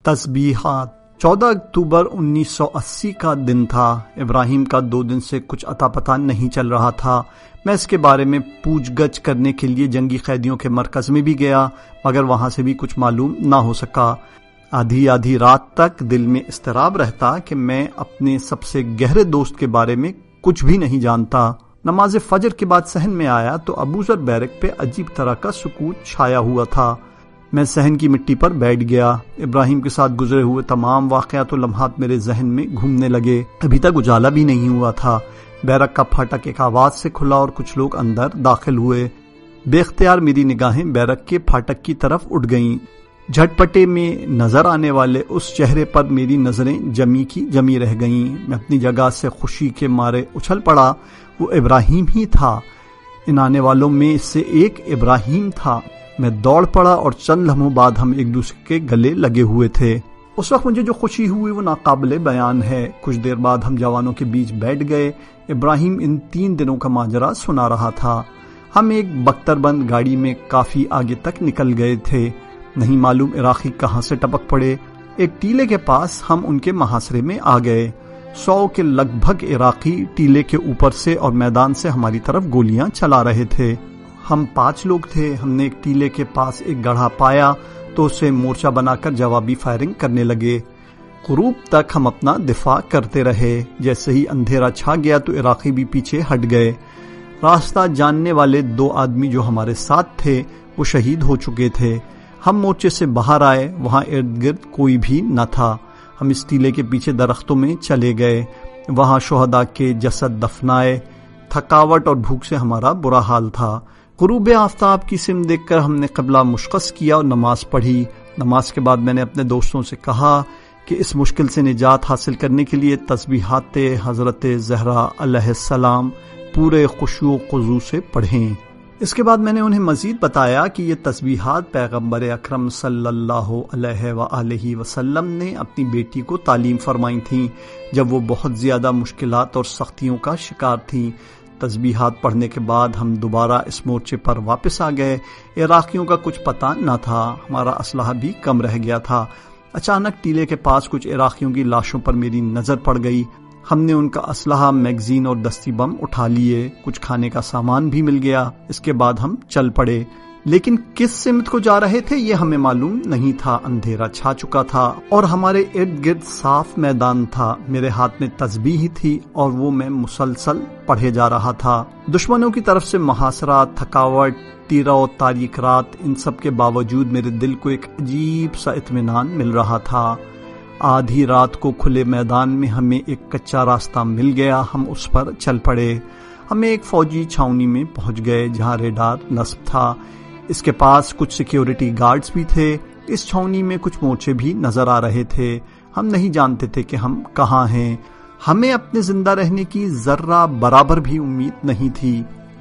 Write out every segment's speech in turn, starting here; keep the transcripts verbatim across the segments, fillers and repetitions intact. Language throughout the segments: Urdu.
تسبیحات۔ چودہ اکتوبر انیس سو اسی کا دن تھا۔ ابراہیم کا دو دن سے کچھ اتا پتہ نہیں چل رہا تھا۔ میں اس کے بارے میں پوچھ گچھ کرنے کے لیے جنگی قیدیوں کے مرکز میں بھی گیا، مگر وہاں سے بھی کچھ معلوم نہ ہو سکا۔ آدھی آدھی رات تک دل میں اضطراب رہتا کہ میں اپنے سب سے گہرے دوست کے بارے میں کچھ بھی نہیں جانتا۔ نماز فجر کے بعد صحن میں آیا تو ابو ذر بیرک پہ عجیب طرح کا سکوت چھایا ہوا تھا۔ میں صحن کی مٹی پر بیٹھ گیا۔ ابراہیم کے ساتھ گزرے ہوئے تمام واقعات و لمحات میرے ذہن میں گھومنے لگے۔ ابھی تک اجالا بھی نہیں ہوا تھا۔ بیرک کا پھاٹک ایک آواز سے کھلا اور کچھ لوگ اندر داخل ہوئے۔ بے اختیار میری نگاہیں بیرک کے پھاٹک کی طرف اٹھ گئیں۔ جھٹپٹے میں نظر آنے والے اس چہرے پر میری نظریں جمی کی جمی رہ گئیں۔ میں اپنی جگہ سے خوشی کے مارے اچھل پڑا۔ وہ ابراہیم ہی تھا۔ ان آنے والوں میں سے ایک ابراہیم تھا۔ میں دوڑ پڑا اور چند لمحوں بعد ہم ایک دوسرے کے گلے لگے ہوئے تھے۔ اس وقت مجھے جو خوشی ہوئی وہ ناقابل بیان ہے۔ کچھ دیر بعد ہم جوانوں کے بیچ بیٹھ گئے۔ ابراہیم ان تین دنوں کا ماجرا سنا رہا تھا۔ ہم ایک بختر بند گاڑی میں کافی آگے تک نکل گئے تھے۔ نہیں معلوم عراقی کہاں سے ٹپک پڑے۔ ایک ٹیلے کے پاس ہم ان کے محاصرے میں آ گئے۔ سو کے لگ بھگ عراقی ٹیلے کے اوپر سے اور میدان سے ہماری طرف گولیاں چلا رہے تھے۔ ہم پانچ لوگ تھے۔ ہم نے ایک ٹیلے کے پاس ایک گڑھا پایا تو اسے مورچہ بنا کر جوابی فائرنگ کرنے لگے۔ غروب تک ہم اپنا دفاع کرتے رہے۔ جیسے ہی اندھیرا چھا گیا تو عراقی بھی پیچھے ہٹ گئے۔ راستہ جاننے والے دو آدمی جو ہمارے ساتھ تھے وہ شہید ہو چکے تھے۔ ہم مورچے سے باہر آئے۔ وہاں ارد گرد کوئی بھی نہ تھا۔ ہم اس ٹیلے کے پیچھے درختوں میں چلے گئے۔ وہاں شہداء کے جسد دفنائے۔ تھکاوٹ اور بھوک سے ہمارا برا حال تھا۔ غروب آفتاب کی سمت دیکھ کر ہم نے قبلہ مشخص کیا اور نماز پڑھی۔ نماز کے بعد میں نے اپنے دوستوں سے کہا کہ اس مشکل سے نجات حاصل کرنے کے لیے تسبیحات حضرت زہرا علیہ السلام پورے خشوع و خضوع سے پڑھیں۔ اس کے بعد میں نے انہیں مزید بتایا کہ یہ تسبیحات پیغمبر اکرم صلی اللہ علیہ وآلہ وسلم نے اپنی بیٹی کو تعلیم فرمائی تھیں جب وہ بہت زیادہ مشکلات اور سختیوں کا شکار تھیں۔ تسبیحات پڑھنے کے بعد ہم دوبارہ اس مورچے پر واپس آ گئے۔ عراقیوں کا کچھ پتہ نہ تھا۔ ہمارا اسلحہ بھی کم رہ گیا تھا۔ اچانک ٹیلے کے پاس کچھ عراقیوں کی لاشوں پر میری نظر پڑ گئی۔ ہم نے ان کا اسلحہ، میگزین اور دستی بم اٹھا لیے۔ کچھ کھانے کا سامان بھی مل گیا۔ اس کے بعد ہم چل پڑے، لیکن کس سمت کو جا رہے تھے یہ ہمیں معلوم نہیں تھا۔ اندھیرا چھا چکا تھا اور ہمارے ارد گرد صاف میدان تھا۔ میرے ہاتھ میں تسبیح تھی اور وہ میں مسلسل پڑھے جا رہا تھا۔ دشمنوں کی طرف سے محاصرات، تھکاوٹ، تیرہ و تاریک رات، ان سب کے باوجود میرے دل کو ایک عجیب سا اطمینان مل رہا تھا۔ آدھی رات کو کھلے میدان میں ہمیں ایک کچا راستہ مل گیا۔ ہم اس پر چل پڑے۔ ہمیں ایک فوجی چھاؤنی میں پہنچ گئے جہاں ریڈار نصب تھا۔ اس کے پاس کچھ سیکیورٹی گارڈز بھی تھے۔ اس چھاؤنی میں کچھ مورچے بھی نظر آ رہے تھے۔ ہم نہیں جانتے تھے کہ ہم کہاں ہیں۔ ہمیں اپنے زندہ رہنے کی ذرہ برابر بھی امید نہیں تھی۔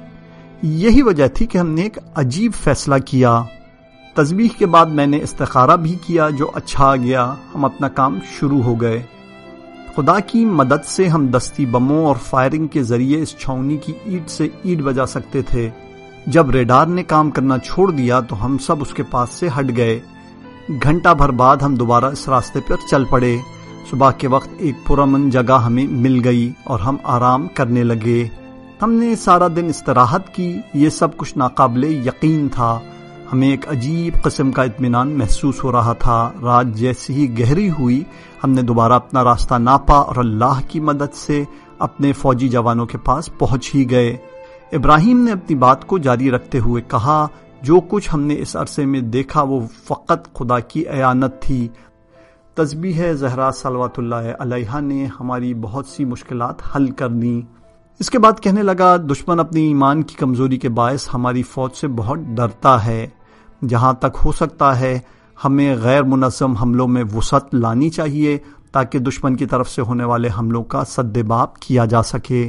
یہی وجہ تھی کہ ہم نے ایک عجیب فیصلہ کیا۔ تسبیح کے بعد میں نے استخارہ بھی کیا جو اچھا گیا۔ ہم اپنا کام شروع ہو گئے۔ خدا کی مدد سے ہم دستی بموں اور فائرنگ کے ذریعے اس چھاؤنی کی اینٹ سے اینٹ بجا سکتے تھے۔ جب ریڈار نے کام کرنا چھوڑ دیا تو ہم سب اس کے پاس سے ہٹ گئے۔ گھنٹہ بھر بعد ہم دوبارہ اس راستے پر چل پڑے۔ صبح کے وقت ایک پرامن جگہ ہمیں مل گئی اور ہم آرام کرنے لگے۔ ہم نے سارا دن استراحت کی۔ یہ سب کچھ ناقابل یقین تھا۔ ہمیں ایک عجیب قسم کا اطمینان محسوس ہو رہا تھا۔ رات جیسی ہی گہری ہوئی ہم نے دوبارہ اپنا راستہ ناپا اور اللہ کی مدد سے اپنے فوجی جوانوں کے پاس پہنچ ہی گئے۔ ابراہیم نے اپنی بات کو جاری رکھتے ہوئے کہا، جو کچھ ہم نے اس عرصے میں دیکھا وہ فقط خدا کی اعانت تھی۔ تسبیح زہرا صلوات اللہ علیہا نے ہماری بہت سی مشکلات حل کر دیں۔ اس کے بعد کہنے لگا، دشمن اپنی ایمان کی کمزوری کے باعث ہماری فوج سے بہت ڈرتا ہے۔ جہاں تک ہو سکتا ہے ہمیں غیر منظم حملوں میں وسعت لانی چاہیے تاکہ دشمن کی طرف سے ہونے والے حملوں کا سد باب کیا جا سکے۔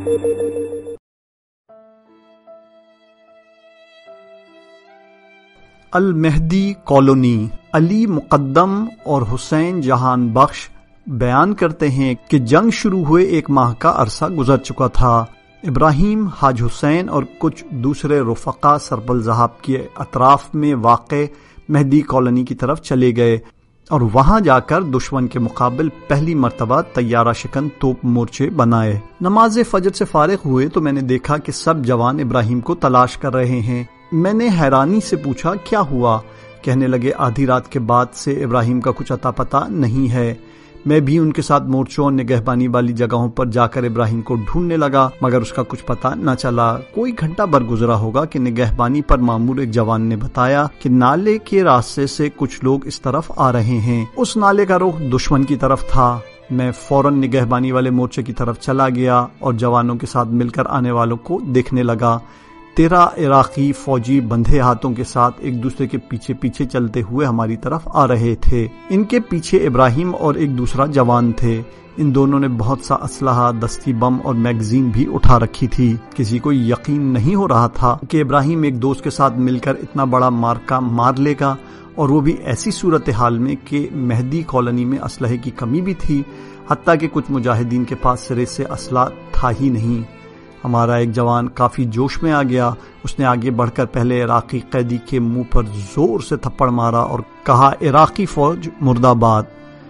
المہدی کالونی۔ علی مقدم اور حسین جہان بخش بیان کرتے ہیں کہ جنگ شروع ہوئے ایک ماہ کا عرصہ گزر چکا تھا۔ ابراہیم، حاج حسین اور کچھ دوسرے رفقا سربل ذہاب کے اطراف میں واقع مہدی کالونی کی طرف چلے گئے۔ اور وہاں جا کر دشمن کے مقابل پہلی مرتبہ طیارہ شکن توپ مورچے بنائے۔ نماز فجر سے فارغ ہوئے تو میں نے دیکھا کہ سب جوان ابراہیم کو تلاش کر رہے ہیں۔ میں نے حیرانی سے پوچھا کیا ہوا؟ کہنے لگے آدھی رات کے بعد سے ابراہیم کا کچھ اتا پتہ نہیں ہے۔ میں بھی ان کے ساتھ مورچوں اور نگہبانی والی جگہوں پر جا کر ابراہیم کو ڈھونڈنے لگا، مگر اس کا کچھ پتہ نہ چلا۔ کوئی گھنٹہ بھر گزرا ہوگا کہ نگہبانی پر مامور ایک جوان نے بتایا کہ نالے کے راستے سے کچھ لوگ اس طرف آ رہے ہیں۔ اس نالے کا رخ دشمن کی طرف تھا۔ میں فوراً نگہبانی والے مورچے کی طرف چلا گیا اور جوانوں کے ساتھ مل کر آنے والوں کو دیکھنے لگا۔ تیرہ عراقی فوجی بندھے ہاتھوں کے ساتھ ایک دوسرے کے پیچھے پیچھے چلتے ہوئے ہماری طرف آ رہے تھے۔ ان کے پیچھے ابراہیم اور ایک دوسرا جوان تھے۔ ان دونوں نے بہت سا اسلحہ، دستی بم اور میگزین بھی اٹھا رکھی تھی۔ کسی کو یقین نہیں ہو رہا تھا کہ ابراہیم ایک دوست کے ساتھ مل کر اتنا بڑا مارکا مار لے گا، اور وہ بھی ایسی صورتحال میں کہ مہدی کالونی میں اسلحے کی کمی بھی تھی، حتیٰ کہ کچھ مجاہدین کے پاس سرے سے اسلحہ تھا ہی نہیں۔ ہمارا ایک جوان کافی جوش میں آ گیا۔ اس نے آگے بڑھ کر پہلے عراقی قیدی کے منہ پر زور سے تھپڑ مارا اور کہا عراقی فوج مرد آباد۔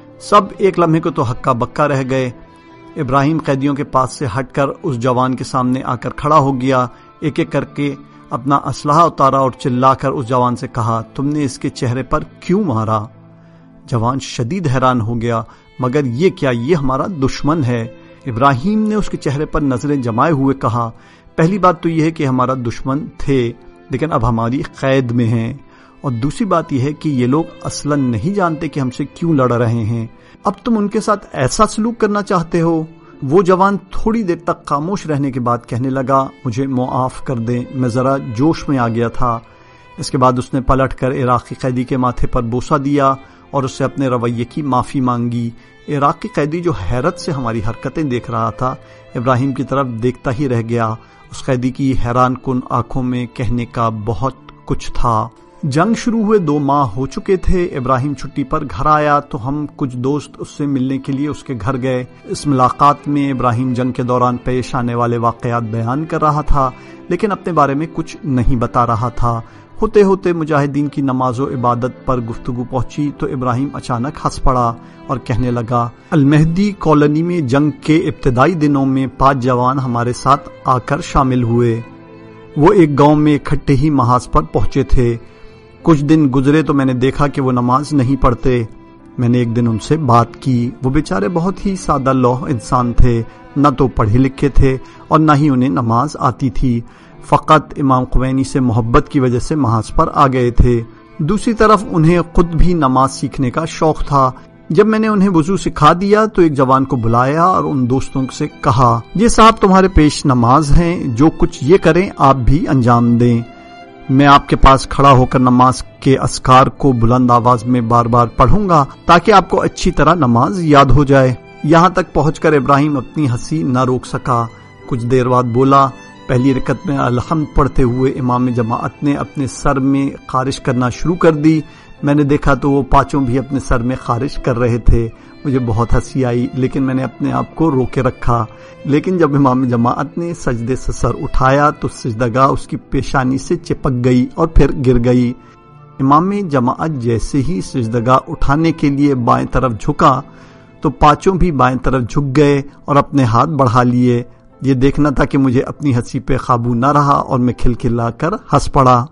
سب ایک لمحے کو تو ہکا بکا رہ گئے۔ ابراہیم قیدیوں کے پاس سے ہٹ کر اس جوان کے سامنے آ کر کھڑا ہو گیا، ایک ایک کر کے اپنا اسلحہ اتارا اور چلا کر اس جوان سے کہا تم نے اس کے چہرے پر کیوں مارا؟ جوان شدید حیران ہو گیا، مگر یہ کیا، یہ ہمارا دشمن ہے۔ ابراہیم نے اس کے چہرے پر نظریں جمائے ہوئے کہا پہلی بات تو یہ ہے کہ ہمارا دشمن تھے لیکن اب ہماری قید میں ہیں، اور دوسری بات یہ ہے کہ یہ لوگ اصلاً نہیں جانتے کہ ہم سے کیوں لڑ رہے ہیں۔ اب تم ان کے ساتھ ایسا سلوک کرنا چاہتے ہو؟ وہ جوان تھوڑی دیر تک خاموش رہنے کے بعد کہنے لگا مجھے معاف کر دیں، میں ذرا جوش میں آ گیا تھا۔ اس کے بعد اس نے پلٹ کر عراقی قیدی کے ماتھے پر بوسہ دیا اور اس سے اپنے رویے کی معافی مانگی۔ عراقی قیدی جو حیرت سے ہماری حرکتیں دیکھ رہا تھا ابراہیم کی طرف دیکھتا ہی رہ گیا۔ اس قیدی کی حیران کن آنکھوں میں کہنے کا بہت کچھ تھا۔ جنگ شروع ہوئے دو ماہ ہو چکے تھے۔ ابراہیم چھٹی پر گھر آیا تو ہم کچھ دوست اس سے ملنے کے لیے اس کے گھر گئے۔ اس ملاقات میں ابراہیم جنگ کے دوران پیش آنے والے واقعات بیان کر رہا تھا لیکن اپنے بارے میں کچھ نہیں بتا رہا تھا۔ ہوتے ہوتے مجاہدین کی نماز و عبادت پر گفتگو پہنچی تو ابراہیم اچانک ہنس پڑا اور کہنے لگا المہدی کالونی میں جنگ کے ابتدائی دنوں میں پانچ جوان ہمارے ساتھ آ کر شامل ہوئے۔ وہ ایک گاؤں میں اکٹھے ہی محاذ پر پہنچے تھے۔ کچھ دن گزرے تو میں نے دیکھا کہ وہ نماز نہیں پڑھتے۔ میں نے ایک دن ان سے بات کی۔ وہ بیچارے بہت ہی سادہ لوح انسان تھے، نہ تو پڑھے لکھے تھے اور نہ ہی انہیں نماز آتی تھی، فقط امام خمینی سے محبت کی وجہ سے محاذ پر آ گئے تھے۔ دوسری طرف انہیں خود بھی نماز سیکھنے کا شوق تھا۔ جب میں نے انہیں وضو سکھا دیا تو ایک جوان کو بلایا اور ان دوستوں سے کہا یہ صاحب تمہارے پیش نماز ہیں، جو کچھ یہ کریں آپ بھی انجام دیں۔ میں آپ کے پاس کھڑا ہو کر نماز کے اذکار کو بلند آواز میں بار بار پڑھوں گا تاکہ آپ کو اچھی طرح نماز یاد ہو جائے۔ یہاں تک پہنچ کر ابراہیم اپنی ہنسی نہ روک سکا۔ کچھ دیر بعد بولا پہلی رکعت میں الحمد پڑھتے ہوئے امام جماعت نے اپنے سر میں خارش کرنا شروع کر دی۔ میں نے دیکھا تو وہ پانچوں بھی اپنے سر میں خارش کر رہے تھے۔ مجھے بہت ہنسی آئی لیکن میں نے اپنے آپ کو روکے رکھا۔ لیکن جب امام جماعت نے سجدے سے سر اٹھایا تو سجدگاہ اس کی پیشانی سے چپک گئی اور پھر گر گئی۔ امام جماعت جیسے ہی سجدگاہ اٹھانے کے لیے بائیں طرف جھکا تو پانچوں بھی بائیں طرف جھک گئے اور اپنے ہاتھ بڑھا لیے۔ یہ دیکھنا تھا کہ مجھے اپنی ہنسی پہ قابو نہ رہا اور میں کھلکھلا کر ہنس پڑا۔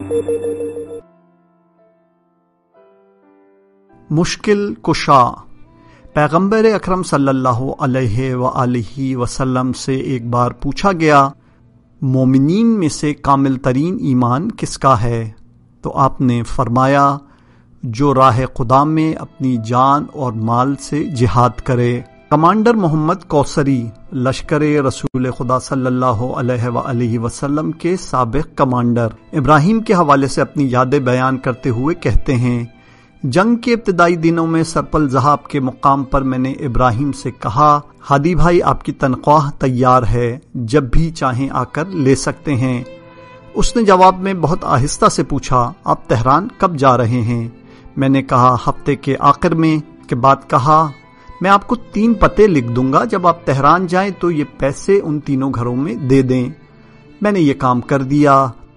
مشکل کشا۔ پیغمبر اکرم صلی اللہ علیہ وآلہ وسلم سے ایک بار پوچھا گیا مومنین میں سے کامل ترین ایمان کس کا ہے؟ تو آپ نے فرمایا جو راہ خدا میں اپنی جان اور مال سے جہاد کرے۔ کمانڈر محمد کوثری لشکر رسول خدا صلی اللہ علیہ وآلہ وسلم کے سابق کمانڈر ابراہیم کے حوالے سے اپنی یادیں بیان کرتے ہوئے کہتے ہیں جنگ کے ابتدائی دنوں میں سرپل ذہاب کے مقام پر میں نے ابراہیم سے کہا ہادی بھائی آپ کی تنخواہ تیار ہے، جب بھی چاہیں آ کر لے سکتے ہیں۔ اس نے جواب میں بہت آہستہ سے پوچھا آپ تہران کب جا رہے ہیں؟ میں نے کہا ہفتے کے آخر میں۔ کے بعد کہا میں آپ کو تین پتے لکھ دوں گا، جب آپ تہران جائیں تو یہ پیسے ان تینوں گھروں میں دے دیں۔ میں نے یہ کام کر دیا۔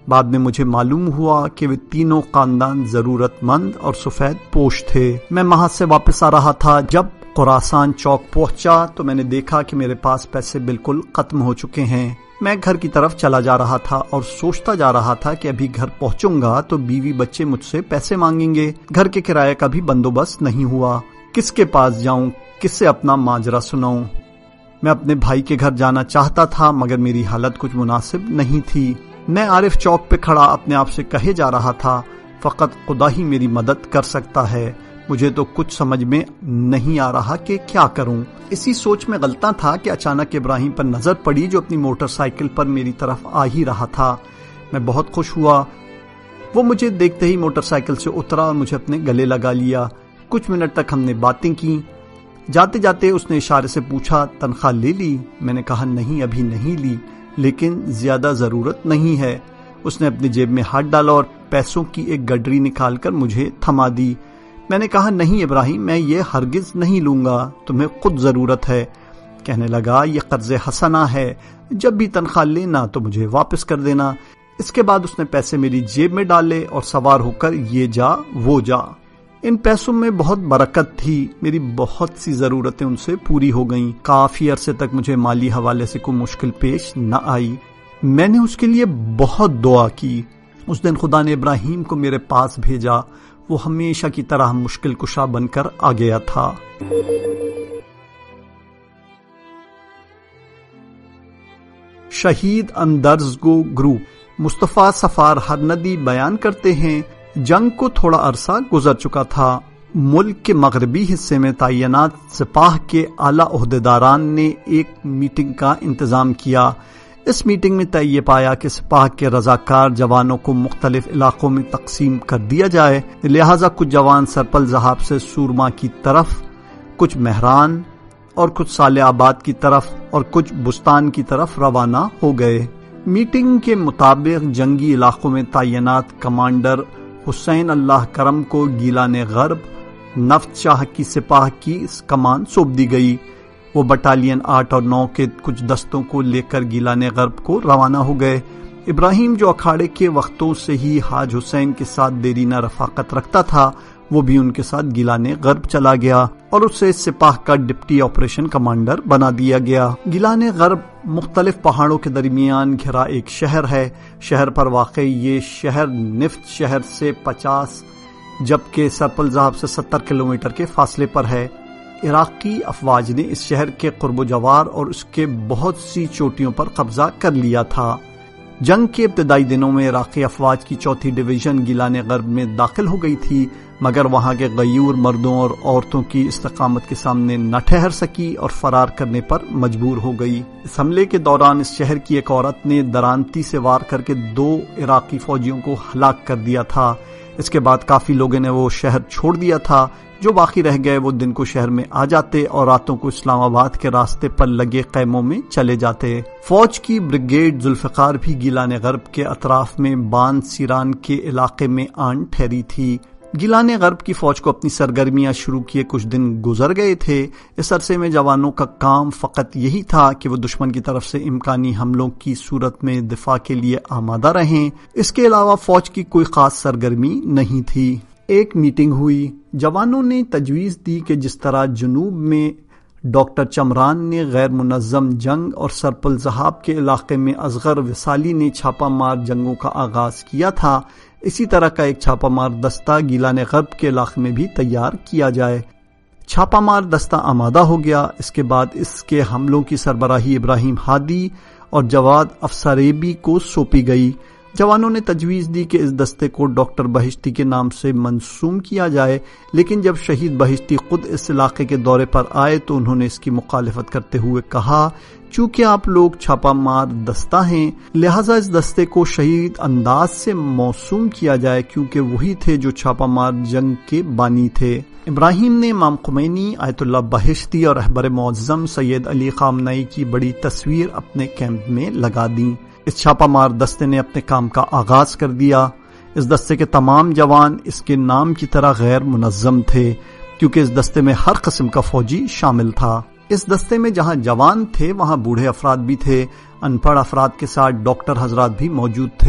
بعد میں مجھے معلوم ہوا کہ وہ تینوں خاندان ضرورت مند اور سفید پوش تھے۔ میں محض سے واپس آ رہا تھا، جب خراسان چوک پہنچا تو میں نے دیکھا کہ میرے پاس پیسے بالکل ختم ہو چکے ہیں۔ میں گھر کی طرف چلا جا رہا تھا اور سوچتا جا رہا تھا کہ ابھی گھر پہنچوں گا تو بیوی بچے مجھ سے پیسے مانگیں گے، گھر کے کرایہ کا بھی بندوبست نہیں ہوا، کس کے پاس جاؤں، کس سے اپنا ماجرا سناؤں۔ میں اپنے بھائی کے گھر جانا چاہتا تھا مگر میری حالت کچھ مناسب نہیں تھی۔ میں عارف چوک پہ کھڑا اپنے آپ سے کہے جا رہا تھا، فقط خدا ہی میری مدد کر سکتا ہے، مجھے تو کچھ سمجھ میں نہیں آ رہا کہ کیا کروں۔ اسی سوچ میں غلطاں تھا کہ اچانک ابراہیم پر نظر پڑی جو اپنی موٹر سائیکل پر میری طرف آ ہی رہا تھا۔ میں بہت خوش ہوا، وہ مجھے دیکھتے ہی موٹر سائیکل سے اترا اور مجھے اپنے گلے لگا لیا۔ کچھ منٹ تک ہم نے باتیں کی، جاتے جاتے اس نے اشارے سے پوچھا، تنخواہ لے لی؟ میں نے کہا نہیں، ابھی نہیں لی، لیکن زیادہ ضرورت نہیں ہے۔ اس نے اپنی جیب میں ہاتھ ڈالا اور پیسوں کی ایک گڈری نکال کر مجھے تھما دی۔ میں نے کہا نہیں ابراہیم، میں یہ ہرگز نہیں لوں گا، تمہیں خود ضرورت ہے۔ کہنے لگا یہ قرض حسنہ ہے، جب بھی تنخواہ لینا تو مجھے واپس کر دینا۔ اس کے بعد اس نے پیسے میری جیب میں ڈالے اور سوار ہو کر یہ جا وہ جا۔ ان پیسوں میں بہت برکت تھی، میری بہت سی ضرورتیں ان سے پوری ہو گئیں، کافی عرصے تک مجھے مالی حوالے سے کوئی مشکل پیش نہ آئی۔ میں نے اس کے لیے بہت دعا کی۔ اس دن خدا نے ابراہیم کو میرے پاس بھیجا، وہ ہمیشہ کی طرح مشکل کشا بن کر آ گیا تھا۔ شہید اندرز گو گروپ مصطفیٰ سفار ہرندی بیان کرتے ہیں، جنگ کو تھوڑا عرصہ گزر چکا تھا۔ ملک کے مغربی حصے میں تعینات سپاہ کے اعلیٰ عہدیداران نے ایک میٹنگ کا انتظام کیا۔ اس میٹنگ میں طے یہ پایا کہ سپاہ کے رضاکار جوانوں کو مختلف علاقوں میں تقسیم کر دیا جائے، لہٰذا کچھ جوان سرپل ذہاب سے سورما کی طرف، کچھ مہران اور کچھ صالح آباد کی طرف اور کچھ بستان کی طرف روانہ ہو گئے۔ میٹنگ کے مطابق جنگی علاقوں میں تعینات کمانڈر حسین اللہ کرم کو گیلان غرب نفت شاہ کی سپاہ کی کمان سونپ دی گئی۔ وہ بٹالین آٹھ اور نو کے کچھ دستوں کو لے کر گیلان غرب کو روانہ ہو گئے۔ ابراہیم جو اکھاڑے کے وقتوں سے ہی حاج حسین کے ساتھ دیرینہ رفاقت رکھتا تھا، وہ بھی ان کے ساتھ گیلان غرب چلا گیا اور اسے سپاہ کا ڈپٹی آپریشن کمانڈر بنا دیا گیا۔ گیلان غرب مختلف پہاڑوں کے درمیان گھرا ایک شہر ہے۔ شہر پر واقع یہ شہر نفت شہر سے پچاس جبکہ سرپل ذہاب سے ستر کلومیٹر کے فاصلے پر ہے۔ عراقی افواج نے اس شہر کے قرب و جوار اور اس کے بہت سی چوٹیوں پر قبضہ کر لیا تھا۔ جنگ کے ابتدائی دنوں میں عراقی افواج کی چوتھی ڈویژن گیلان غرب میں داخل ہو گئی تھی، مگر وہاں کے غیور مردوں اور عورتوں کی استقامت کے سامنے نہ ٹھہر سکی اور فرار کرنے پر مجبور ہو گئی۔ اس حملے کے دوران اس شہر کی ایک عورت نے درانتی سے وار کر کے دو عراقی فوجیوں کو ہلاک کر دیا تھا۔ اس کے بعد کافی لوگوں نے وہ شہر چھوڑ دیا تھا۔ جو باقی رہ گئے وہ دن کو شہر میں آ جاتے اور راتوں کو اسلام آباد کے راستے پر لگے خیموں میں چلے جاتے۔ فوج کی بریگیڈ ذوالفقار بھی گیلان غرب کے اطراف میں باند سیران کے علاقے میں آن ٹھہری تھی۔ گیلان غرب کی فوج کو اپنی سرگرمیاں شروع کیے کچھ دن گزر گئے تھے۔ اس عرصے میں جوانوں کا کام فقط یہی تھا کہ وہ دشمن کی طرف سے امکانی حملوں کی صورت میں دفاع کے لیے آمادہ رہیں۔ اس کے علاوہ فوج کی کوئی خاص سرگرمی نہیں تھی۔ ایک میٹنگ ہوئی، جوانوں نے تجویز دی کہ جس طرح جنوب میں ڈاکٹر چمران نے غیر منظم جنگ اور سرپل ذہاب کے علاقے میں اصغر وصالی نے چھاپہ مار جنگوں کا آغاز کیا تھا، اسی طرح کا ایک چھاپہ مار دستہ گیلان غرب کے علاقے میں بھی تیار کیا جائے۔ چھاپہ مار دستہ آمادہ ہو گیا۔ اس کے بعد اس کے حملوں کی سربراہی ابراہیم ہادی اور جواد افسریبی کو سونپی گئی۔ جوانوں نے تجویز دی کہ اس دستے کو ڈاکٹر بہشتی کے نام سے منسوم کیا جائے، لیکن جب شہید بہشتی خود اس علاقے کے دورے پر آئے تو انہوں نے اس کی مخالفت کرتے ہوئے کہا، چونکہ آپ لوگ چھاپہ مار دستہ ہیں لہٰذا اس دستے کو شہید انداز سے موسوم کیا جائے، کیونکہ وہی تھے جو چھاپہ مار جنگ کے بانی تھے۔ ابراہیم نے امام خمینی، آیت اللہ بہشتی اور رہبر معظم سید علی خامنئی کی بڑی تصویر اپنے کیمپ میں لگا دیں۔ اس چھاپہ مار دستے نے اپنے کام کا آغاز کر دیا۔ اس دستے کے تمام جوان اس کے نام کی طرح غیر منظم تھے، کیونکہ اس دستے میں ہر قسم کا فوجی شامل تھا۔ اس دستے میں جہاں جوان تھے وہاں بوڑھے افراد بھی تھے، ان پڑھ افراد کے ساتھ ڈاکٹر حضرات بھی موجود تھے۔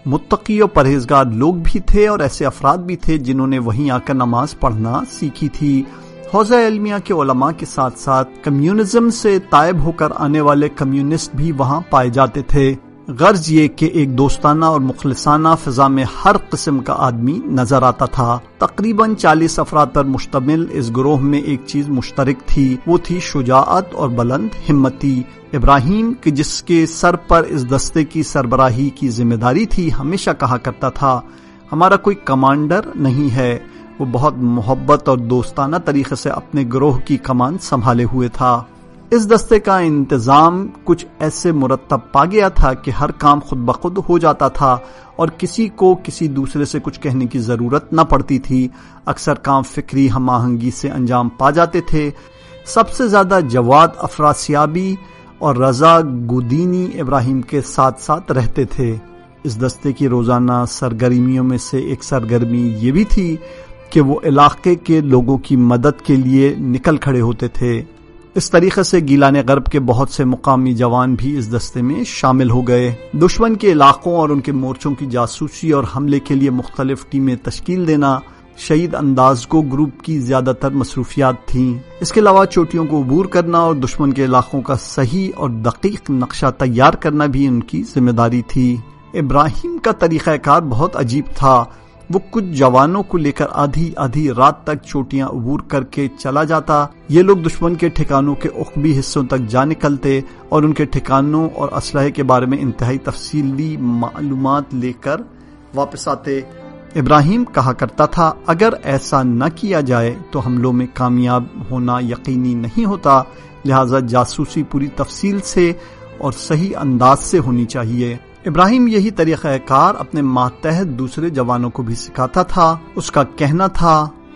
متقی اور پرہیزگار لوگ بھی تھے اور ایسے افراد بھی تھے جنہوں نے وہیں آ کر نماز پڑھنا سیکھی تھی۔ حوزہ علمیہ کے علماء کے ساتھ ساتھ کمیونزم سے تائب ہو کر آنے والے کمیونسٹ بھی وہاں پائے جاتے تھے۔ غرض یہ کہ ایک دوستانہ اور مخلصانہ فضا میں ہر قسم کا آدمی نظر آتا تھا۔ تقریباً چالیس افراد پر مشتمل اس گروہ میں ایک چیز مشترک تھی، وہ تھی شجاعت اور بلند ہمتی۔ ابراہیم کہ جس کے سر پر اس دستے کی سربراہی کی ذمہ داری تھی، ہمیشہ کہا کرتا تھا، ہمارا کوئی کمانڈر نہیں ہے۔ وہ بہت محبت اور دوستانہ طریقے سے اپنے گروہ کی کمان سنبھالے ہوئے تھا۔ اس دستے کا انتظام کچھ ایسے مرتب پا گیا تھا کہ ہر کام خود بخود ہو جاتا تھا اور کسی کو کسی دوسرے سے کچھ کہنے کی ضرورت نہ پڑتی تھی۔ اکثر کام فکری ہم آہنگی سے انجام پا جاتے تھے۔ سب سے زیادہ جواد افراسیابی اور رضا گودینی ابراہیم کے ساتھ ساتھ رہتے تھے۔ اس دستے کی روزانہ سرگرمیوں میں سے ایک سرگرمی یہ بھی تھی کہ وہ علاقے کے لوگوں کی مدد کے لیے نکل کھڑے ہوتے تھے۔ اس طریقے سے گیلان غرب کے بہت سے مقامی جوان بھی اس دستے میں شامل ہو گئے۔ دشمن کے علاقوں اور ان کے مورچوں کی جاسوسی اور حملے کے لیے مختلف ٹیمیں تشکیل دینا شہید انداز کو گروپ کی زیادہ تر مصروفیات تھیں۔ اس کے علاوہ چوٹیوں کو عبور کرنا اور دشمن کے علاقوں کا صحیح اور دقیق نقشہ تیار کرنا بھی ان کی ذمہ داری تھی۔ ابراہیم کا طریقہ کار بہت عجیب تھا۔ وہ کچھ جوانوں کو لے کر آدھی آدھی رات تک چوٹیاں عبور کر کے چلا جاتا۔ یہ لوگ دشمن کے ٹھکانوں کے عقبی حصوں تک جا نکلتے اور ان کے ٹھکانوں اور اسلحے کے بارے میں انتہائی تفصیلی معلومات لے کر واپس آتے۔ ابراہیم کہا کرتا تھا، اگر ایسا نہ کیا جائے تو حملوں میں کامیاب ہونا یقینی نہیں ہوتا، لہذا جاسوسی پوری تفصیل سے اور صحیح انداز سے ہونی چاہیے۔ ابراہیم یہی طریقہ کار اپنے ماتحت دوسرے جوانوں کو بھی سکھاتا تھا۔ اس کا کہنا تھا،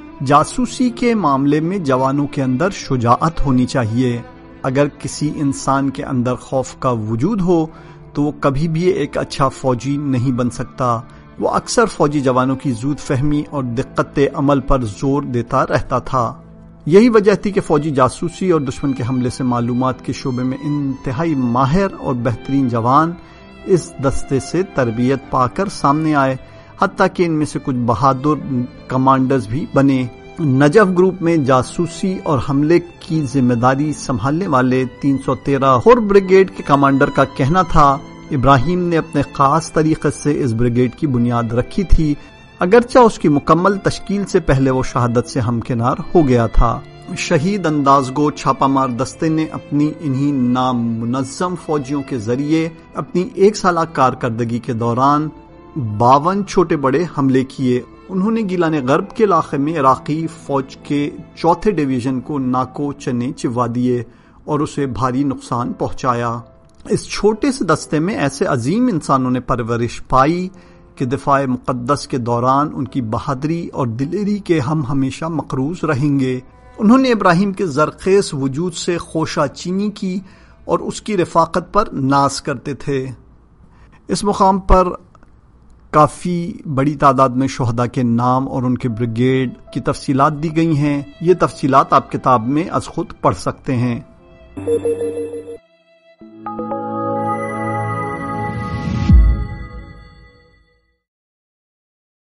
جاسوسی کے معاملے میں جوانوں کے اندر شجاعت ہونی چاہیے۔ اگر کسی انسان کے اندر خوف کا وجود ہو تو وہ کبھی بھی ایک اچھا فوجی نہیں بن سکتا۔ وہ اکثر فوجی جوانوں کی زود فہمی اور دقت عمل پر زور دیتا رہتا تھا۔ یہی وجہ تھی کہ فوجی جاسوسی اور دشمن کے حملے سے معلومات کے شعبے میں انتہائی ماہر اور بہترین جوان اس دستے سے تربیت پا کر سامنے آئے، حتیٰ کہ ان میں سے کچھ بہادر کمانڈرز بھی بنے۔ نجف گروپ میں جاسوسی اور حملے کی ذمہ داری سنبھالنے والے تین سو تیرہ ہور بریگیڈ کے کمانڈر کا کہنا تھا، ابراہیم نے اپنے خاص طریقے سے اس بریگیڈ کی بنیاد رکھی تھی، اگرچہ اس کی مکمل تشکیل سے پہلے وہ شہادت سے ہمکنار ہو گیا تھا۔ شہید اندازگو چھاپہ مار دستے نے اپنی انہی نامنظم فوجیوں کے ذریعے اپنی ایک سالہ کارکردگی کے دوران باون چھوٹے بڑے حملے کیے۔ انہوں نے گیلان غرب کے علاقے میں عراقی فوج کے چوتھے ڈویژن کو ناکو چنے چوا دیے اور اسے بھاری نقصان پہنچایا۔ اس چھوٹے سے دستے میں ایسے عظیم انسانوں نے پرورش پائی کہ دفاع مقدس کے دوران ان کی بہادری اور دلیری کے ہم ہمیشہ مقروض رہیں گے۔ انہوں نے ابراہیم کے زرخیز وجود سے خوشہ چینی کی اور اس کی رفاقت پر ناز کرتے تھے۔ اس مقام پر کافی بڑی تعداد میں شہداء کے نام اور ان کے بریگیڈ کی تفصیلات دی گئی ہیں۔ یہ تفصیلات آپ کتاب میں از خود پڑھ سکتے ہیں۔